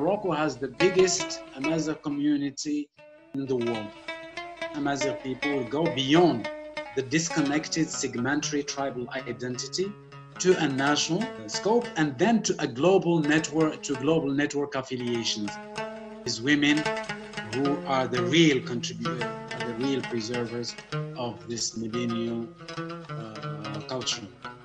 Morocco has the biggest Amazigh community in the world. Amazigh people will go beyond the disconnected segmentary tribal identity to a national scope and then to a global network affiliations. These women who are the real contributors, are the real preservers of this millennial culture.